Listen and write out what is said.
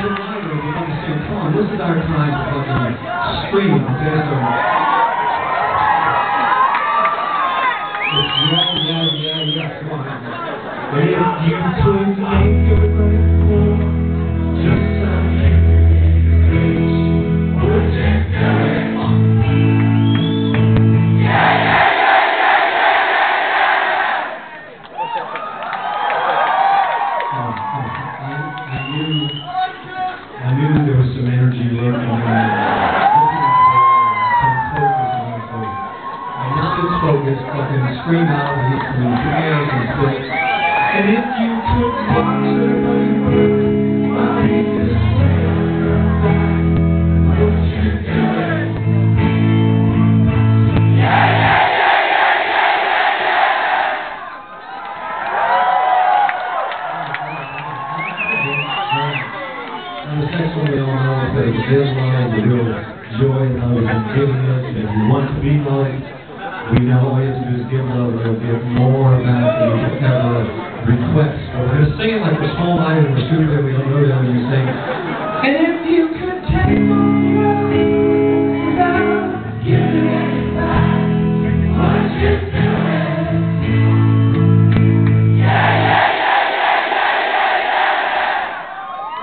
little lighter if you want to sing. Come on, this is our time to fucking scream, okay? So, yeah, come on. If you could make everybody cool, just something rich, would you do it? I knew there was some energy lurking in there. Some focus on it. So I just get focused, fucking scream out and get some prayers and spit. And if you could watch everybody work, why this way would you do it? Essentially, we all know that there's real love, the real joy and love is giving us. And if you want to be loved, we know all you have to do is give love, and you'll get more back than you could ever request. But we're going to sing it like we're small-minded and we're stupid, we don't know